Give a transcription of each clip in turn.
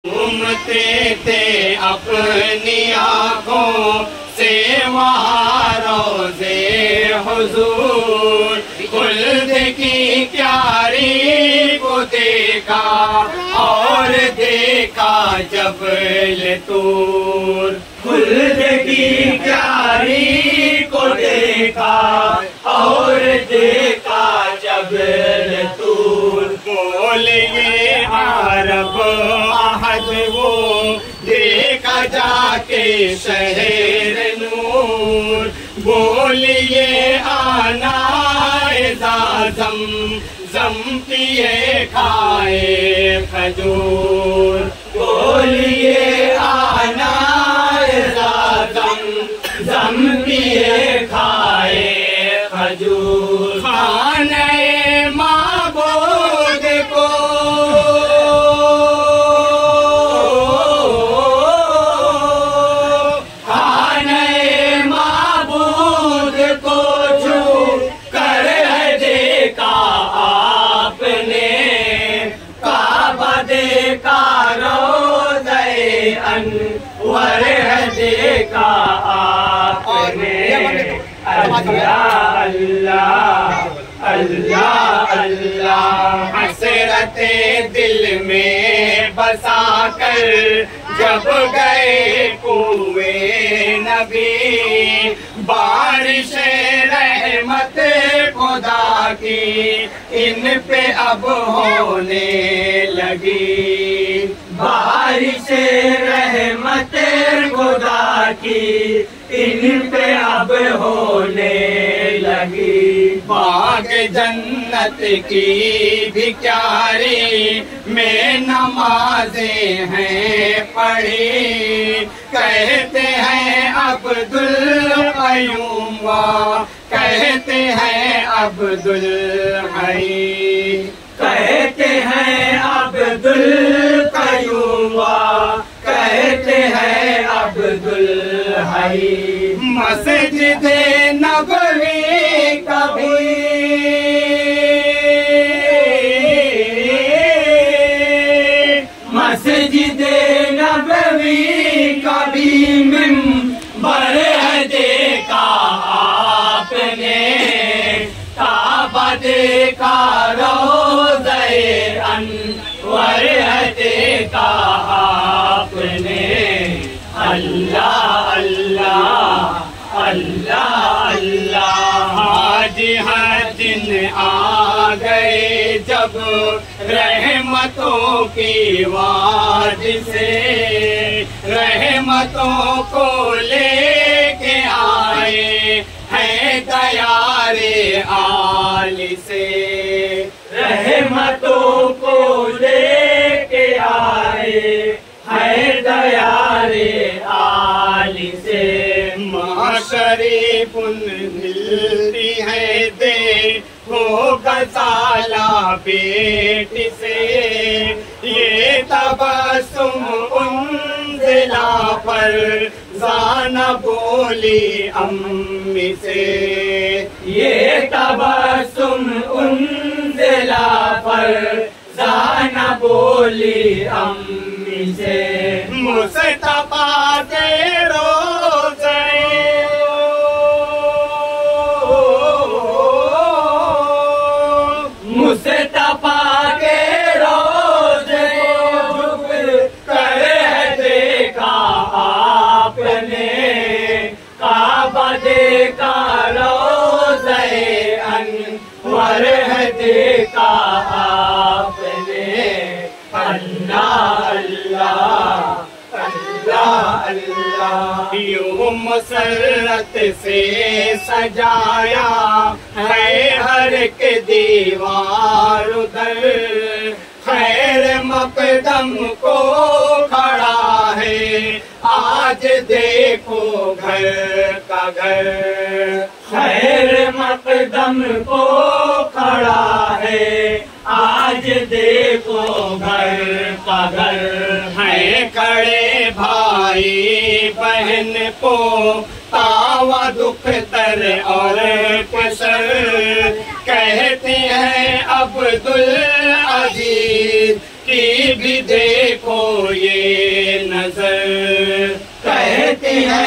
घूमते थे अपनी आँखों से वहाँ रोज़े हुजूर, खुल्द की क्यारी को देखा और देखा जबल तूर। खुल्द की क्यारी को देखा और देखा जबल तूर। बोलिए अरब आहद वो देखा जाके शहर नूर। बोलिए आना ज़म पिए खाए खजूर। बोलिए आना ज़म पिए खाए खजूर। खाने माबूद को अनवर देखा आपने। अल्लाह अल्लाह अल्लाह अल्लाह हसरते दिल में बसा कर जब गए कुए नबी। बारिश रहमत खुदा की इन पे अब होने लगी। बारिश रहमत खुदा की इन पे अब होने लगी। बाग जन्नत की भी क्यारी में नमाजें हैं पढ़ी। कहते हैं अब्दुल कयूम वा, कहते हैं अब्दुल हई। कहते हैं अब्दुल कयूम वा, कहते हैं अब्दुल हई। मस्जिद नबवी कभी मस्जिद नबवी कभी मिंबर देखा आपने। काबा देखा रोज़े अनवर देखा आपने। अल्लाह अल्लाह अल्लाह अल्लाह। आज हर दिन आ गए जब रहमतों की वाद से। रहमतों को लेके आए हैं दयारे आल से। रहमतों को लेके आए हैं दयारे आल से। शरीफ मिलती है देखो गजाला बेटी से। ये तबस्सुम उन्ज़िला पर ज़ाना बोली अम्मी से। ये तबस्सुम उन्ज़िला पर ज़ाना बोली अम्मी से। मुस्तफा के रोज़े मुस्तफा के रोज़े झुक कर देखा आपने। काबा देखा रोज़े अनवर देखा आपने। अल्लाह अल्लाह अल्लाह अल्लाह। यूं मसरत से सजाया है हर के दीवार उधर। खैर मकदम को खड़ा है आज देखो घर का घर। खैर मकदम को खड़ा है आज देखो घर का घर। है खड़े भाई बहन को तावा दुख तर और कसर। कहते हैं अब्दुल अजीज की भी देखो ये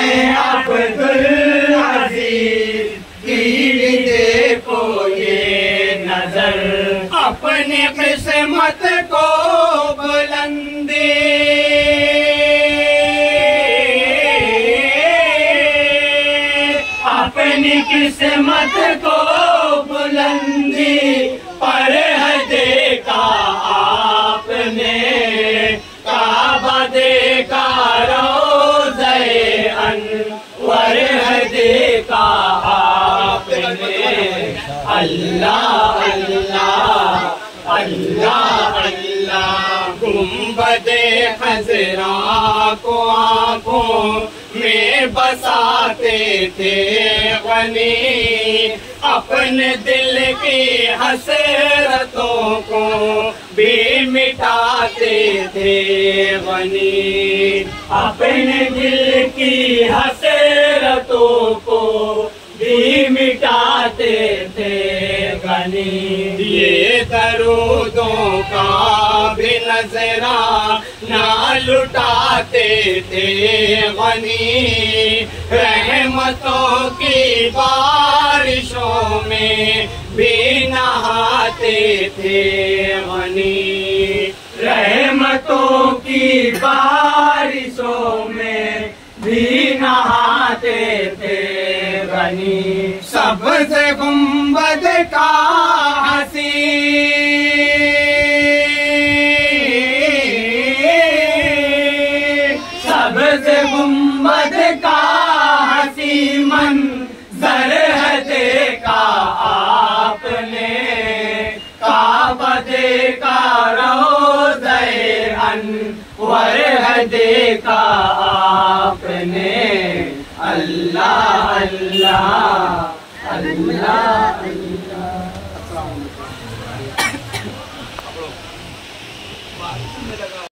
अब्दुल अजीज की देखो ये नजर, अपनी किस्मत को बुलंदी अपनी किस्मत को बुलंदी पर है देखा आपने, काबा देखा रोज़े अनवर है देखा आपने। अल्लाह अल्लाह अल्लाह अल्लाह, गुंबदे खजरा को आंखों में बसाते थे गनी, अपने दिल की हसरतों को भी मिटाते थे गनी, अपने दिल की हसरतों को भी मिटाते थे गनी। ये दरूदों का भी नजरा ना लुटाते थे गनी, रहमतों की बारिशों में भी नहाते थे गनी, रहमतों की बारिशों में भी नहाते थे गनी। सबसे गुंबद का हसी सबसे गुंबद का हसी मंजर है देखा आपने, काबा देखा रोज़े अनवर है देखा आपने। अल्लाह अल्लाह अल्लाह